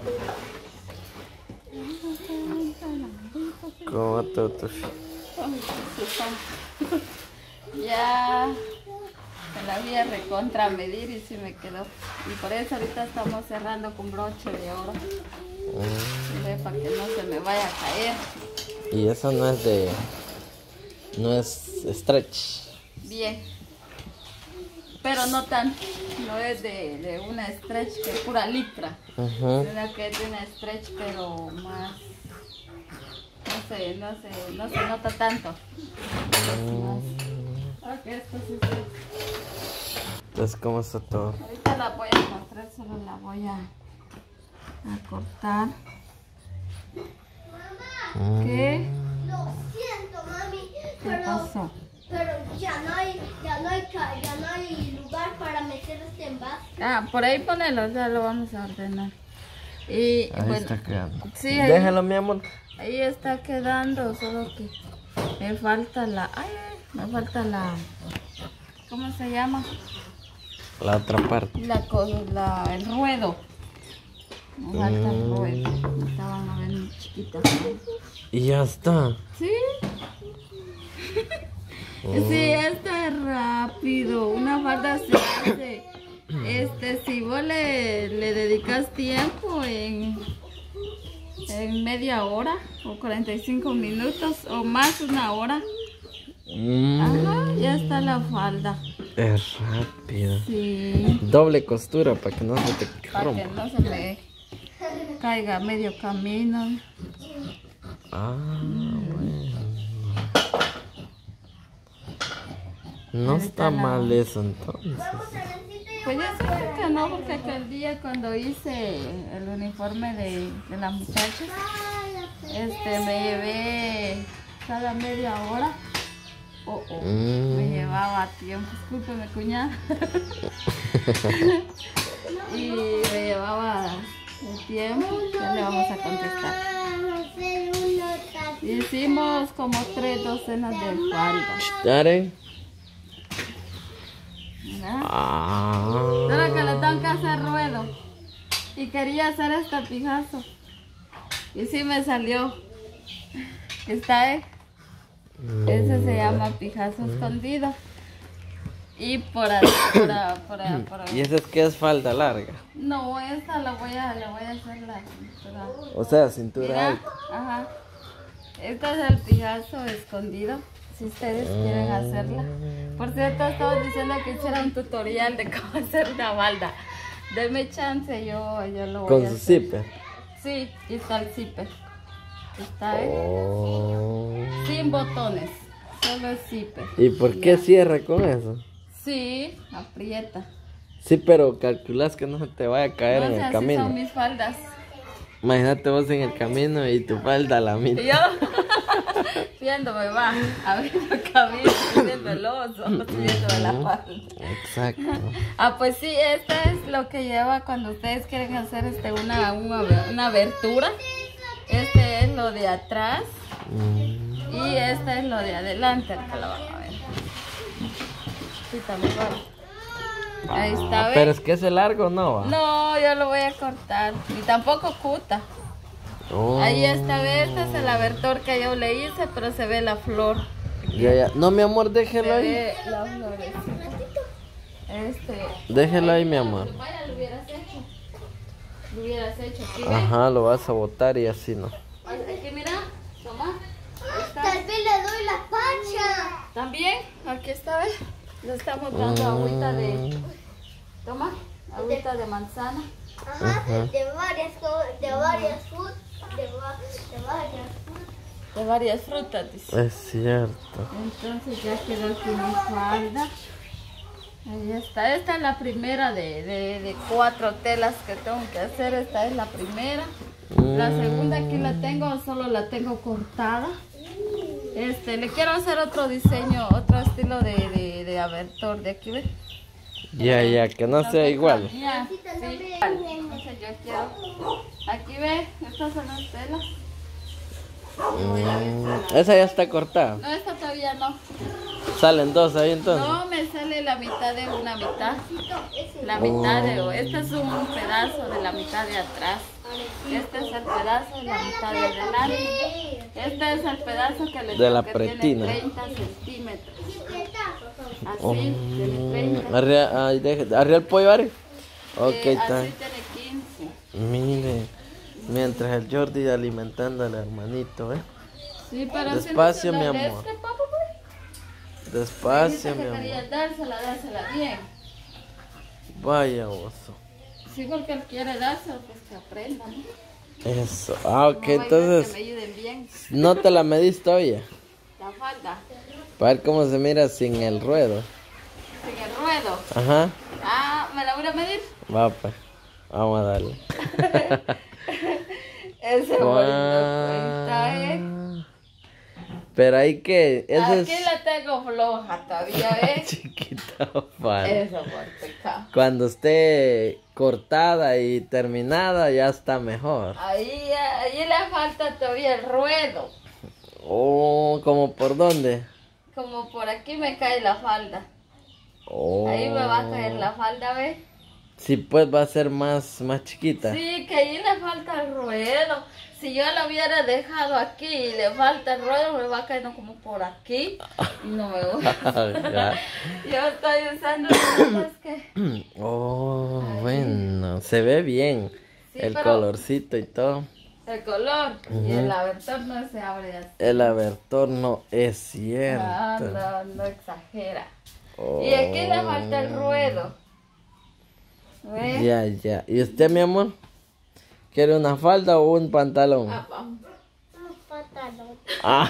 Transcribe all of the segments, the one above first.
¿Cómo tú? Ya me la voy a recontra medir y sí me quedó. Y por eso ahorita estamos cerrando con broche de oro. Para que no se me vaya a caer. Y eso no es de... no es stretch. Bien. Pero no tan, no es de una stretch que es pura licra. Sino que es de una stretch pero más... no se nota tanto. Ok, esto sí. Entonces, ¿cómo está todo? Ahorita la voy a mostrar, solo la voy a cortar. ¿Qué? Lo siento, mami, ¿Qué pasó? pero ya no hay lugar para meter este envase. Ah, por ahí ponelo, ya lo vamos a ordenar. Y Ahí bueno, está quedando. sí, ahí, Déjalo, mi amor. ahí está quedando, solo que me falta la... Ay, me falta la... ¿Cómo se llama? La otra parte. El ruedo. Me falta el ruedo. Estaban a ver muy chiquitas. Y ya está. ¿Sí? Sí, esto es rápido. Una falda se hace. Si vos le dedicas tiempo en media hora o 45 minutos o más, una hora. Ajá, ya está la falda. Es rápido. Sí. Doble costura para que no se te Para que rompa. no se me caiga a medio camino. Bueno. No Ahorita está la- mal eso entonces. Pues ya sé que no, porque aquel día cuando hice el uniforme de las muchachas, me llevé cada media hora. Me llevaba tiempo, discúlpeme, cuñada. Y me llevaba el tiempo, ya le vamos a contestar. Hicimos como 3 docenas de faldas. ¿Dare? ¿Verdad? Ah. Ahora que le tengo que hacer ruedo. Y quería hacer este pijazo. Y sí me salió. Está, ese se llama pijazo escondido. Y por ahí, ¿Y esa es que es falda larga? No, esta le voy a hacer la cintura. O sea, cintura Mira, alta. ajá. Este es el pijazo escondido. Si ustedes quieren hacerla. Por cierto, estaba diciendo que hiciera un tutorial de cómo hacer una falda. Deme chance, yo lo voy Con a su hacer. zipper. Sí, y está el zipper. Está, sin botones. Solo el zipper. ¿Y por qué cierra con eso? Sí, aprieta. Sí, pero calculas que no se te vaya a caer No en sé, el así camino. son mis faldas. Imagínate vos en el camino y tu falda a la Y mitad. yo viéndome, va, abriendo el camino, viendo el oso, viéndome la falda. Exacto. Ah, pues sí, este es lo que lleva cuando ustedes quieren hacer una abertura. Este es lo de atrás y este es lo de adelante, que lo van a ver. Sí, también va. Ahí está, ¿ves? Pero es que ese largo no va. No, yo lo voy a cortar. Y tampoco cuta. Oh. Ahí está, ¿ves? Este es el abertor que yo le hice, pero se ve la flor. Ya. No, mi amor, Se déjelo ahí. ve la florecita. Déjelo ahí, mi amor. Vaya, lo hubieras hecho. Lo hubieras hecho, aquí, ¿ves? Ajá, lo vas a botar y así no. Aquí, mira, toma. Ahí está. Tal vez le doy la pancha. También, aquí está, ¿ves? Le estamos dando agüita de... Toma, agüita de manzana. Ajá, de varias frutas. De varias frutas, dice. Es cierto. Entonces ya quedó aquí mi falda. Ahí está. Esta es la primera de 4 telas que tengo que hacer. Esta es la primera. La segunda aquí la tengo, solo la tengo cortada. Le quiero hacer otro diseño, otro estilo de abertor de aquí, ¿ves? Ya, que no sea igual. Ya, sí. Entonces yo quiero... Aquí ve, estas son las telas. Voy a ver si la- Esa ya está cortada. No, esta todavía no. ¿Salen dos ahí entonces? No, me sale la mitad de una mitad. La mitad de... Este es un pedazo de la mitad de atrás. Este es el pedazo de la mitad de adelante. Este es el pedazo que le de la que pretina. tiene 30 centímetros. Así, Oh, tiene 30. ¿Arriba el pollo, Ari? Ok, está. Así tiene 15. Mire, mientras el Jordi alimentando al hermanito, ¿eh? Sí, pero despacio, mi amor. Papá, pues. Despacio, mi Que amor. quería dársela bien. Vaya oso. Sí, porque él quiere dársela, pues que aprenda, ¿no? Eso. Ah, ok, No vaya entonces que me ayuden bien. no te la medís todavía. La falda. Para ver cómo se mira sin el ruedo. Sin el ruedo. Ajá. Ah, ¿me la voy a medir? Va, pues. Vamos a darle. Ese bonito cuenta, ¿eh? Pero hay que. Eso Aquí es la tengo floja todavía, ¿eh? chiquita, para. Eso por pecado. Cuando esté cortada y terminada, ya está mejor. Ahí le falta todavía el ruedo. Oh, ¿como por dónde? Como por aquí me cae la falda. Oh. Ahí me va a caer la falda, ¿ves? Sí, pues va a ser más chiquita. Sí, que ahí le falta el ruedo. Si yo lo hubiera dejado aquí y le falta el ruedo, me va cayendo como por aquí. Y no me gusta. Yo estoy usando ruedas que... Oh, bueno, se ve bien. Sí, el pero- colorcito y todo. El color y el abertor no se abre así. El abertor no es cierto. Ah, no exagera. Oh. Y aquí le falta el ruedo. ¿Ves? Ya. ¿Y usted, mi amor? ¿Quiere una falda o un pantalón? Ah, vamos. Un pantalón. Ah.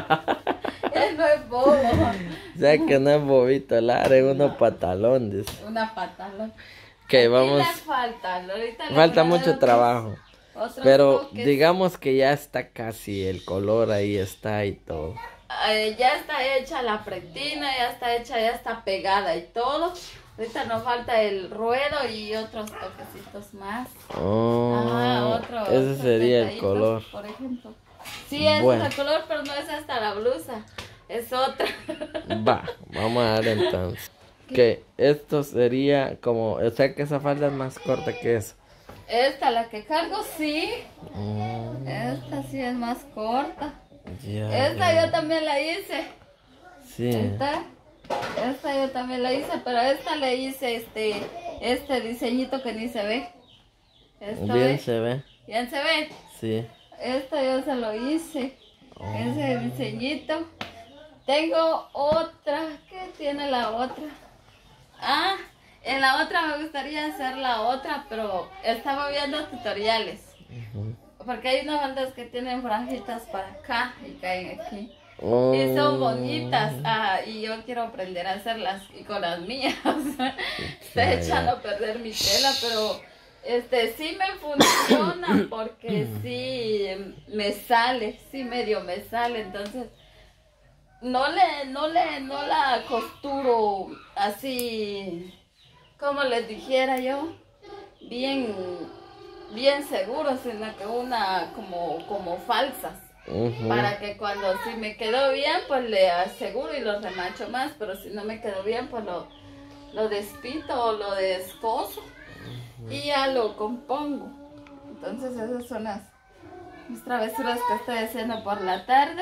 Él no es bobo. O sea que no es bobito, Lara, es unos pantalones. Una pantalón. Que vamos. Aquí le falta, ahorita le Falta voy a dar mucho trabajo. otros Pero toques. digamos que ya está casi, el color ahí está y todo. Ya está hecha la pretina, ya está hecha, ya está pegada y todo. Ahorita nos falta el ruedo y otros toquecitos más. Oh, Ajá, ese otros sería el detallitos, color. por ejemplo. Sí, ese Bueno. es el color, pero no es hasta la blusa. Es otra. Va, vamos a dar entonces. Que esto sería como, o sea que esa falda es más corta que eso. Esta, la que cargo, sí. Mm, Esta sí es más corta. ya, Esta ya. yo también la hice. Sí. Esta yo también la hice, pero esta le hice este diseñito que ni se ve. Esto Bien ve. se ve. ¿Bien se ve? Sí. Esta yo se lo hice. Ese diseñito. Tengo otra. ¿Qué tiene la otra? Ah, en la otra me gustaría hacer la otra, pero estaba viendo tutoriales. Porque hay unas faldas que tienen franjitas para acá y caen aquí. Oh, Y son bonitas. Ah, y yo quiero aprender a hacerlas y con las mías. Estoy echando a perder mi tela, pero sí me funciona porque sí me sale, sí medio me sale, entonces no la costuro así como les dijera yo, bien seguro, sino que una como falsas. ujú. Para que cuando si me quedó bien, pues le aseguro y lo remacho más, pero si no me quedó bien, pues lo despito o lo descoso y ya lo compongo. Entonces esas son mis travesuras que estoy haciendo por la tarde.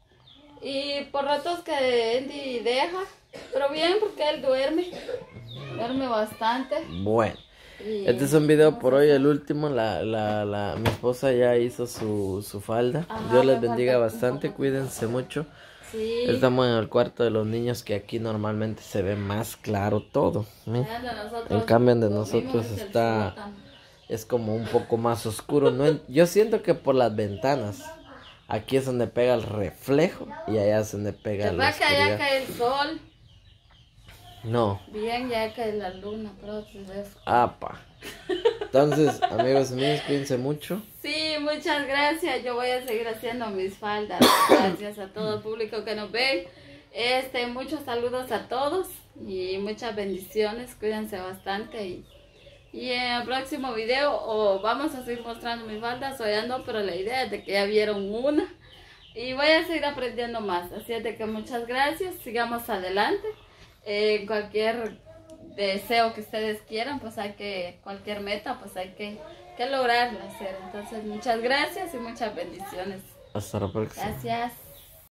Y por ratos que Andy deja, pero bien porque él duerme bastante. Bueno, Y este es un video por hoy, el último. Mi esposa ya hizo su falda. Ajá, Dios les me bendiga falta un bastante, poco. cuídense mucho. sí, Estamos en el cuarto de los niños, que aquí normalmente se ve más claro todo. ¿eh? el de nosotros, En cambio, el de dormimos nosotros en el está- sótano. Es como un poco más oscuro. Yo siento que por las ventanas. Aquí es donde pega el reflejo y allá es donde pega la Después que allá oscuridad. cae el sol, No, bien, ya cae la luna, pero si ves. apa. Entonces, amigos míos, cuídense mucho. Sí, muchas gracias. Yo voy a seguir haciendo mis faldas. Gracias a todo el público que nos ve. Muchos saludos a todos y muchas bendiciones. Cuídense bastante y en el próximo video vamos a seguir mostrando mis faldas. Hoy ando, pero la idea es de que ya vieron una. Y voy a seguir aprendiendo más. Así es de que muchas gracias. Sigamos adelante. Cualquier deseo que ustedes quieran, pues hay que, cualquier meta, pues hay que lograrlo hacer. Entonces, muchas gracias y muchas bendiciones. Hasta la próxima. Gracias.